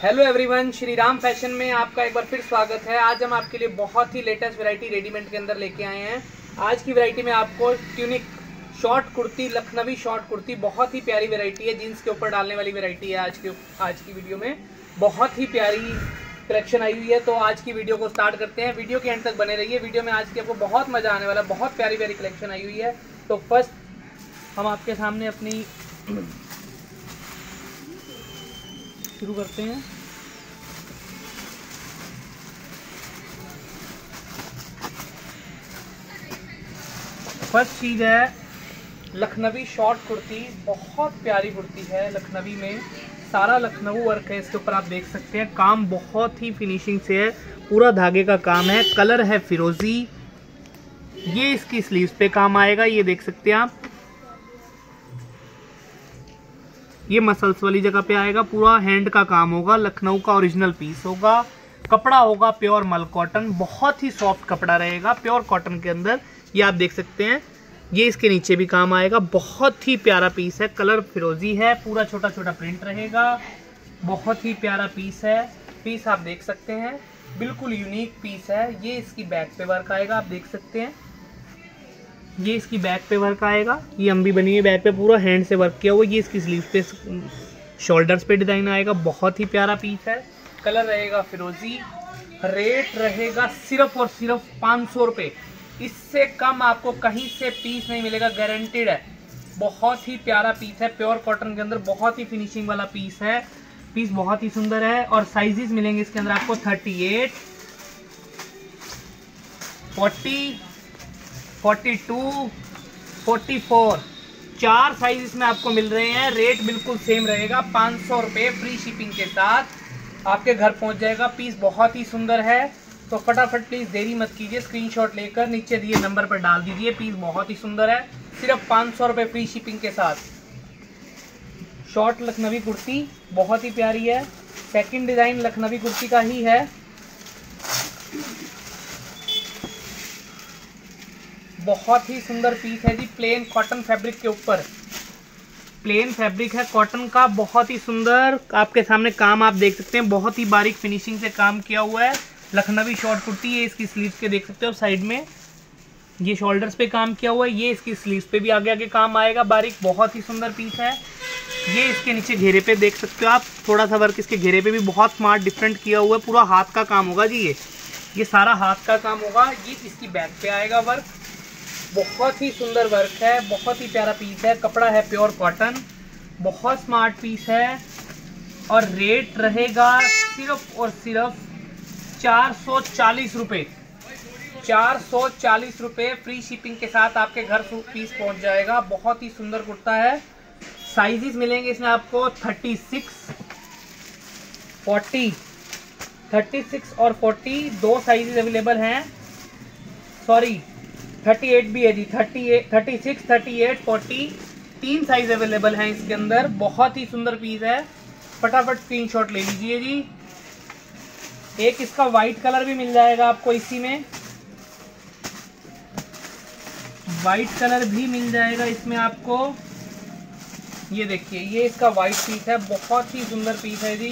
Hello everyone, Shri Ram fashion में आपका एक बार फिर स्वागत है। आज हम आपके लिए बहुत ही लेटेस्ट वैरायटी रेडीमेड के अंदर लेके आए हैं। आज की वैरायटी में आपको tunic short kurti, Lucknowi short kurti, बहुत ही प्यारी वैरायटी है। जीन्स के ऊपर डालने वाली वैरायटी है। आज की वीडियो में बहुत ही प्यारी कलेक्शन आई हुई है। तो आज की वीडियो को स्टार्ट करते हैं। वीडियो के एंड तक बने रहिए। वीडियो में आज की आपको बहुत मजा आने वाला, बहुत प्यारी प्यारी कलेक्शन आई हुई है। तो फर्स्ट हम आपके सामने अपनी शुरू करते हैं। फर्स्ट चीज है लखनवी शॉर्ट कुर्ती। बहुत प्यारी कुर्ती है। लखनवी में सारा लखनऊ वर्क है। इसके ऊपर आप देख सकते हैं, काम बहुत ही फिनिशिंग से है। पूरा धागे का काम है। कलर है फिरोजी। ये इसकी स्लीव्स पे काम आएगा। ये देख सकते हैं आप, ये मसल्स वाली जगह पे आएगा। पूरा हैंड का काम होगा। लखनऊ का ओरिजिनल पीस होगा। कपड़ा होगा प्योर मल कॉटन। बहुत ही सॉफ्ट कपड़ा रहेगा प्योर कॉटन के अंदर। ये आप देख सकते हैं। ये इसके नीचे भी काम आएगा। बहुत ही प्यारा पीस है। कलर फिरोजी है। पूरा छोटा छोटा प्रिंट रहेगा। बहुत ही प्यारा पीस है। पीस आप देख सकते हैं, बिल्कुल यूनिक पीस है। ये इसकी बैक पे वर्क आएगा। आप देख सकते हैं, ये इसकी बैक पे वर्क आएगा। ये अम्बी बनी हुई बैक पे, पूरा हैंड से वर्क किया हुआ। ये इसकी स्लीव पे, शोल्डर्स पे डिजाइन आएगा। बहुत ही प्यारा पीस है। कलर रहेगा फिरोजी। रेट रहेगा सिर्फ और सिर्फ 500 रुपये। इससे कम आपको कहीं से पीस नहीं मिलेगा, गारंटेड है। बहुत ही प्यारा पीस है। प्योर कॉटन के अंदर बहुत ही फिनिशिंग वाला पीस है। पीस बहुत ही सुंदर है। और साइजेस मिलेंगे इसके अंदर आपको 38, 40, 42, 44, 4 साइज इसमें आपको मिल रहे हैं। रेट बिल्कुल सेम रहेगा, 500 रुपये फ्री शिपिंग के साथ आपके घर पहुंच जाएगा। पीस बहुत ही सुंदर है। तो फटाफट प्लीज देरी मत कीजिए, स्क्रीनशॉट लेकर नीचे दिए नंबर पर डाल दीजिए। पीस बहुत ही सुंदर है, सिर्फ 500 रुपये फ्री शिपिंग के साथ। शॉर्ट लखनवी कुर्ती बहुत ही प्यारी है। सेकंड डिजाइन लखनवी कुर्ती का ही है। बहुत ही सुंदर पीस है जी। प्लेन कॉटन फैब्रिक के ऊपर, प्लेन फैब्रिक है कॉटन का। बहुत ही सुंदर आपके सामने काम आप देख सकते हैं। बहुत ही बारीक फिनिशिंग से काम किया हुआ है। लखनवी शॉर्ट कुर्ती। ये इसकी स्लीव्स के देख सकते हो साइड में, ये शोल्डर्स पे काम किया हुआ है। ये इसकी स्लीव्स पे भी आगे आगे काम आएगा बारीक। बहुत ही सुंदर पीस है। ये इसके नीचे घेरे पे देख सकते हो आप, थोड़ा सा वर्क इसके घेरे पे भी बहुत स्मार्ट डिफरेंट किया हुआ है। पूरा हाथ का काम होगा जी। ये सारा हाथ का काम होगा। ये इसकी बैक पे आएगा वर्क। बहुत ही सुंदर वर्क है। बहुत ही प्यारा पीस है। कपड़ा है प्योर कॉटन। बहुत स्मार्ट पीस है। और रेट रहेगा सिर्फ और सिर्फ 440 रुपये। 440 रुपये फ्री शिपिंग के साथ आपके घर पीस पहुंच जाएगा। बहुत ही सुंदर कुर्ता है। साइजेस मिलेंगे इसमें आपको 36, 40, 36 और 40 दो साइजेस अवेलेबल हैं। सॉरी 38 भी है जी। 38, 36, 38, 40 तीन साइज अवेलेबल हैं इसके अंदर। बहुत ही सुंदर पीस है। फटाफट स्क्रीनशॉट ले लीजिए जी। एक इसका वाइट कलर भी मिल जाएगा आपको इसी में। वाइट कलर भी मिल जाएगा इसमें आपको। ये देखिए, ये इसका वाइट पीस है। बहुत ही सुंदर पीस है जी।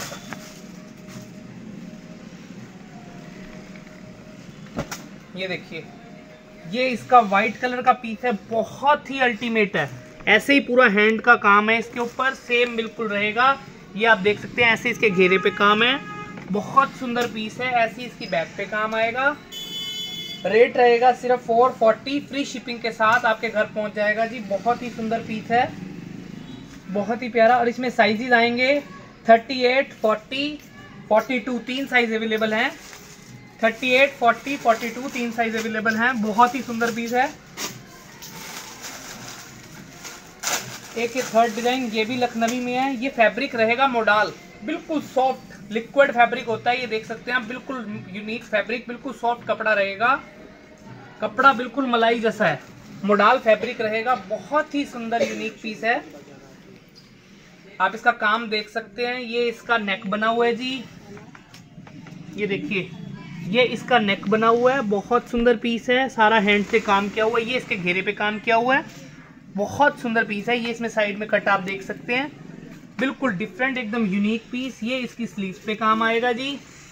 ये देखिए, ये इसका वाइट कलर का पीस है। बहुत ही अल्टीमेट है। ऐसे ही पूरा हैंड का काम है इसके ऊपर, सेम बिल्कुल रहेगा। ये आप देख सकते हैं, ऐसे इसके घेरे पे काम है। बहुत सुंदर पीस है। ऐसे इसकी बैक पे काम आएगा। रेट रहेगा सिर्फ 440 फ्री शिपिंग के साथ आपके घर पहुंच जाएगा जी। बहुत ही सुंदर पीस है, बहुत ही प्यारा। और इसमें साइजेस आएंगे 38, 40, 42 तीन साइज अवेलेबल हैं। 38, 40, 42 तीन साइज अवेलेबल हैं। बहुत ही सुंदर पीस है। एक ये थर्ड डिजाइन, ये भी लखनवी में है। ये फैब्रिक रहेगा मोडाल, बिल्कुल सॉफ्ट लिक्विड फैब्रिक होता है। ये देख सकते हैं आप, बिल्कुल यूनिक फैब्रिक, बिल्कुल सॉफ्ट कपड़ा रहेगा। कपड़ा बिल्कुल मलाई जैसा है। मोडाल फैब्रिक रहेगा। बहुत ही सुंदर यूनिक पीस है। आप इसका काम देख सकते हैं। ये इसका नेक बना हुआ है जी। ये देखिए, ये इसका नेक बना हुआ है। बहुत सुंदर पीस है। सारा हैंड से काम किया हुआ है। ये इसके घेरे पे काम किया हुआ है। बहुत सुंदर पीस है। ये इसमें साइड में कट आप देख सकते हैं। बिल्कुल डिफरेंट एकदम यूनिक पीस। ये इसकी स्लीव्स पे काम आएगा जी।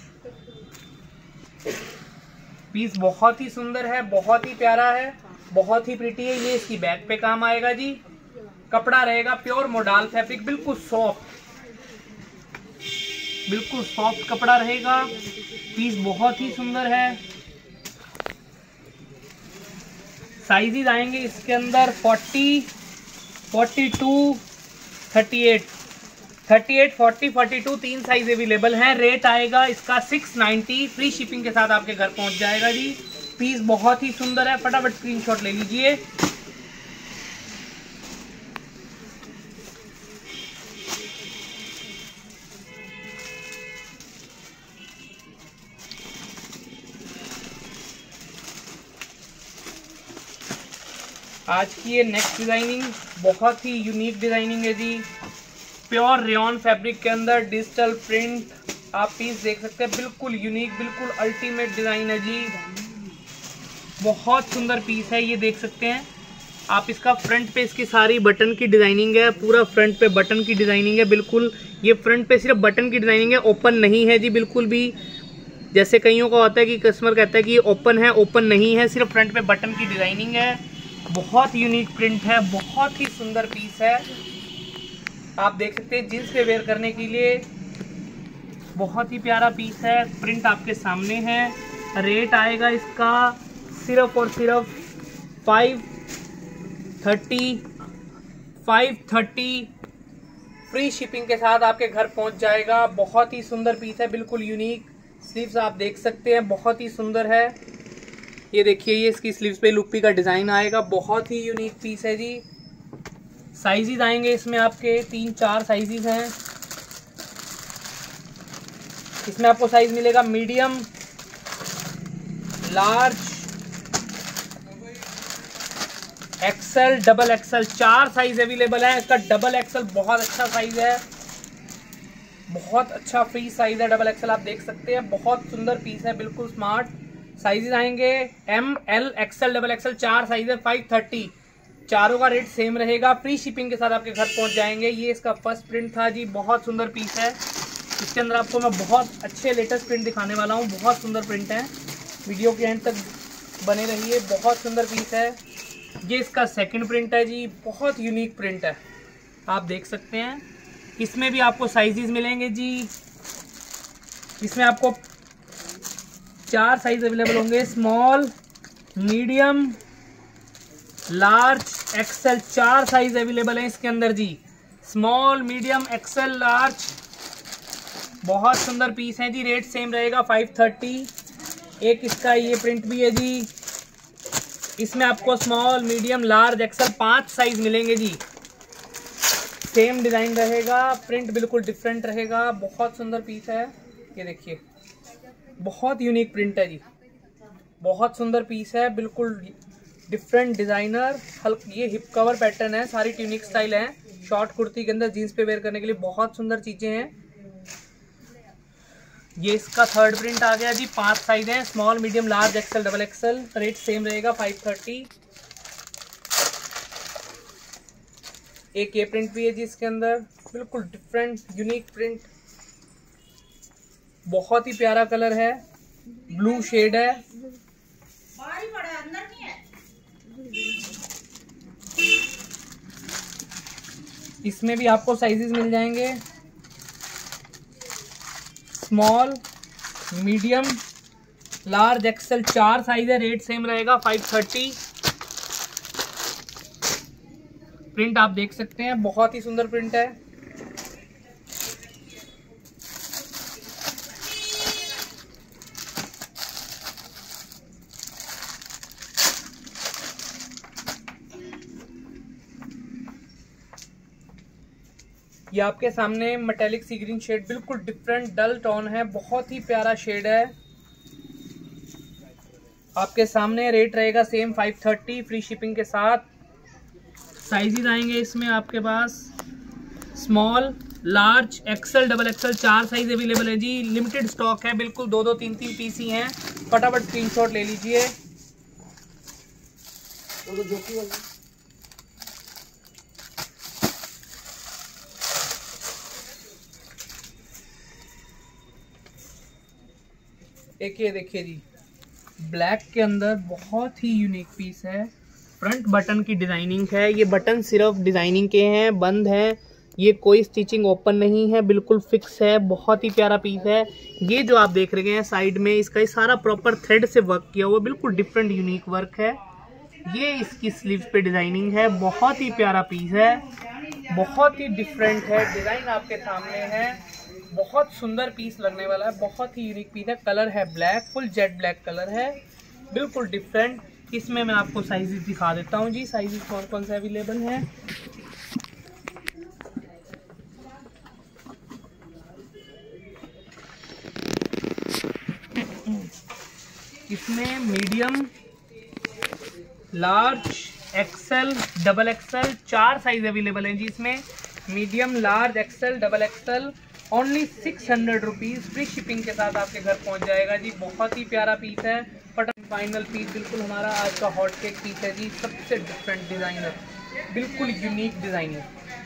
पीस बहुत ही सुंदर है, बहुत ही प्यारा है, बहुत ही प्रिटी है। ये इसकी बैक पे काम आएगा जी। कपड़ा रहेगा प्योर मोडाल फैब्रिक, बिल्कुल सॉफ्ट, बिल्कुल सॉफ्ट कपड़ा रहेगा। पीस बहुत ही सुंदर है। साइजेस आएंगे इसके अंदर 40, 42, 38, 40, 42 तीन साइज अवेलेबल हैं। रेट आएगा इसका 690, फ्री शिपिंग के साथ आपके घर पहुंच जाएगा जी। पीस बहुत ही सुंदर है, फटाफट स्क्रीनशॉट ले लीजिए। आज की ये नेक्स्ट डिजाइनिंग बहुत ही यूनिक डिजाइनिंग है जी। प्योर रेयॉन फैब्रिक के अंदर डिजिटल प्रिंट आप पीस देख सकते हैं, बिल्कुल यूनिक, बिल्कुल अल्टीमेट डिजाइन है जी। बहुत सुंदर पीस है, ये देख सकते हैं आप। इसका फ्रंट पे इसकी सारी बटन की डिजाइनिंग है, पूरा फ्रंट पे बटन की डिजाइनिंग है बिल्कुल। ये फ्रंट पे सिर्फ बटन की डिजाइनिंग है, ओपन नहीं है जी बिल्कुल भी। जैसे कईयों का होता है कि कस्टमर कहता है कि ओपन है, ओपन नहीं है, सिर्फ फ्रंट पे बटन की डिजाइनिंग है। बहुत यूनिक प्रिंट है, बहुत ही सुंदर पीस है। आप देख सकते हैं जींस पे वेयर करने के लिए बहुत ही प्यारा पीस है। प्रिंट आपके सामने है। रेट आएगा इसका सिर्फ और सिर्फ 530 फ्री शिपिंग के साथ आपके घर पहुंच जाएगा। बहुत ही सुंदर पीस है, बिल्कुल यूनिक। स्लीव्स आप देख सकते हैं, बहुत ही सुंदर है। ये देखिए, ये इसकी स्लीव्स पे लुप्पी का डिजाइन आएगा, बहुत ही यूनिक पीस है जी। साइजेस आएंगे इसमें आपके 3-4 साइजेस हैं। इसमें आपको साइज मिलेगा medium, large, XL, double XL, 4 size available है। इसका डबल एक्सेल बहुत अच्छा साइज है, बहुत अच्छा फ्री साइज है डबल एक्सेल। आप देख सकते हैं, बहुत सुंदर पीस है, बिल्कुल स्मार्ट। साइजेस आएंगे M, L, XL, double XL, 4 size है। 530, चारों का रेट सेम रहेगा। फ्री शिपिंग के साथ आपके घर पहुंच जाएंगे। ये इसका फर्स्ट प्रिंट था जी, बहुत सुंदर पीस है। इसके अंदर आपको मैं बहुत अच्छे लेटेस्ट प्रिंट दिखाने वाला हूँ, बहुत सुंदर प्रिंट है। वीडियो के एंड तक बने रहिए, बहुत सुंदर पीस है। ये इसका सेकंड प्रिंट है जी, बहुत यूनिक प्रिंट है, आप देख सकते हैं। इसमें भी आपको साइजेस मिलेंगे जी। इसमें आपको 4 साइज अवेलेबल होंगे, small, medium, large, XL, 4 size available है इसके अंदर जी। स्मॉल, मीडियम, एक्सेल, लार्ज, बहुत सुंदर पीस है जी। रेट सेम रहेगा 530। एक इसका ये प्रिंट भी है जी। इसमें आपको small, medium, large, XL 5 size मिलेंगे जी। सेम डिजाइन रहेगा, प्रिंट बिल्कुल डिफरेंट रहेगा, बहुत सुंदर पीस है। ये देखिए, बहुत यूनिक प्रिंट है जी, बहुत सुंदर पीस है, बिल्कुल डिफरेंट डिजाइनर। ये हिप कवर पैटर्न है, सारी ट्यूनिक स्टाइल है। शॉर्ट कुर्ती के अंदर जीन्स पे वेयर करने के लिए बहुत सुंदर चीजें हैं। ये इसका थर्ड प्रिंट आ गया जी। 5 साइज हैं, small, medium, large, XL, double XL. Rate same रहेगा 530। एक ये प्रिंट भी है जी इसके अंदर, बिल्कुल डिफरेंट यूनिक प्रिंट, बहुत ही प्यारा कलर है, ब्लू शेड है। इसमें भी आपको साइजेस मिल जाएंगे, small, medium, large, XL, 4 size है। रेट सेम रहेगा 530। प्रिंट आप देख सकते हैं, बहुत ही सुंदर प्रिंट है। ये आपके सामने मेटेलिक सी ग्रीन शेड, बिल्कुल डिफरेंट डल टोन है, बहुत ही प्यारा शेड है। आपके सामने रेट रहेगा सेम 530 फ्री शिपिंग के साथ। साइजेस आएंगे इसमें आपके पास small, large, XL, double XL, 4 size available है जी। लिमिटेड स्टॉक है, बिल्कुल 2-2, 3-3 पीस ही हैं। फटाफट स्क्रीनशॉट ले लीजिए। एक ये देखिए जी, ब्लैक के अंदर बहुत ही यूनिक पीस है। फ्रंट बटन की डिजाइनिंग है, ये बटन सिर्फ डिजाइनिंग के हैं, बंद हैं, ये कोई स्टिचिंग ओपन नहीं है, बिल्कुल फिक्स है। बहुत ही प्यारा पीस है। ये जो आप देख रहे हैं साइड में, इसका ये सारा प्रॉपर थ्रेड से वर्क किया हुआ, बिल्कुल डिफरेंट यूनिक वर्क है। ये इसकी स्लीव पे डिजाइनिंग है, बहुत ही प्यारा पीस है, बहुत ही डिफरेंट है। डिजाइन आपके सामने है, बहुत सुंदर पीस लगने वाला है, बहुत ही यूनिक पीस है। कलर है black, full jet black colour है, बिल्कुल डिफरेंट। इसमें मैं आपको साइजेस दिखा देता हूँ जी, साइजेस कौन कौन से अवेलेबल हैं। इसमें medium, large, XL, double XL, 4 size available हैं जी इसमें। Medium, large, XL, double XL, only 600 rupees free shipping के साथ आपके घर पहुंच जाएगा जी। बहुत ही प्यारा पीस है, बट फाइनल पीस बिल्कुल हमारा आज का हॉट केक पीस है जी। सबसे डिफरेंट डिज़ाइनर, बिल्कुल यूनिक डिज़ाइनर,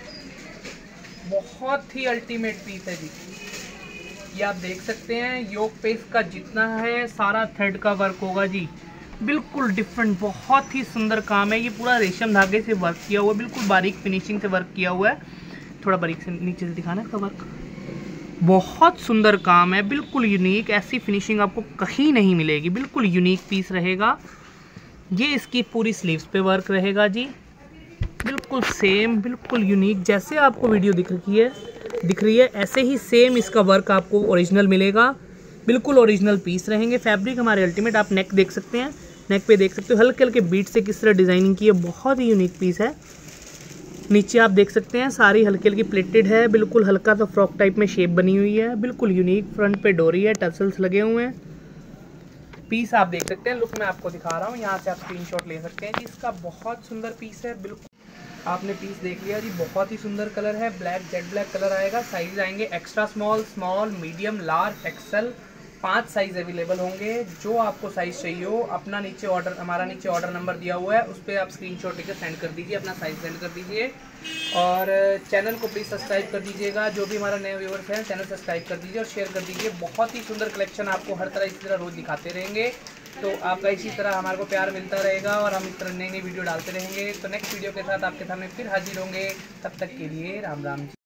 बहुत ही अल्टीमेट पीस है जी। ये आप देख सकते हैं, योक पे इसका जितना है सारा थ्रेड का वर्क होगा जी, बिल्कुल डिफरेंट, बहुत ही सुंदर काम है। ये पूरा रेशम धागे से वर्क किया हुआ है, बिल्कुल बारीक फिनिशिंग से वर्क किया हुआ है। थोड़ा बारीक से नीचे से दिखाना है इसका वर्क, बहुत सुंदर काम है, बिल्कुल यूनिक। ऐसी फिनिशिंग आपको कहीं नहीं मिलेगी, बिल्कुल यूनिक पीस रहेगा। ये इसकी पूरी स्लीव्स पे वर्क रहेगा जी, बिल्कुल सेम, बिल्कुल यूनिक। जैसे आपको वीडियो दिख रही है ऐसे ही सेम इसका वर्क आपको ओरिजिनल मिलेगा, बिल्कुल ओरिजिनल पीस रहेंगे। फैब्रिक हमारे अल्टीमेट। आप नेक देख सकते हैं, नेक पे देख सकते हो हल्के हल्के बीट से किस तरह डिज़ाइनिंग की है, बहुत ही यूनिक पीस है। नीचे आप देख सकते हैं सारी हल्की हल्की प्लेटेड है, बिल्कुल हल्का सा फ्रॉक टाइप में शेप बनी हुई है, बिल्कुल यूनिक। फ्रंट पे डोरी है, टसल्स लगे हुए हैं। पीस आप देख सकते हैं, लुक मैं आपको दिखा रहा हूँ, यहाँ से आप स्क्रीनशॉट ले सकते हैं जी। इसका बहुत सुंदर पीस है, बिल्कुल आपने पीस देख लिया जी। बहुत ही सुंदर कलर है, ब्लैक जेट ब्लैक कलर आएगा। साइज आएंगे extra small, small, medium, large, XL, 5 size available होंगे। जो आपको साइज चाहिए हो अपना नीचे ऑर्डर, हमारा नीचे ऑर्डर नंबर दिया हुआ है, उस पर आप स्क्रीनशॉट लेकर सेंड कर दीजिए, अपना साइज सेंड कर दीजिए। और चैनल को प्लीज़ सब्सक्राइब कर दीजिएगा। जो भी हमारा नए व्यूअर्स हैं, चैनल सब्सक्राइब कर दीजिए और शेयर कर दीजिए। बहुत ही सुंदर कलेक्शन आपको हर तरह इसी तरह रोज़ दिखाते रहेंगे, तो आपका इसी तरह हमारे को प्यार मिलता रहेगा और हम इस तरह नई नई वीडियो डालते रहेंगे। तो नेक्स्ट वीडियो के साथ आपके सामने फिर हाजिर होंगे, तब तक के लिए राम राम जी।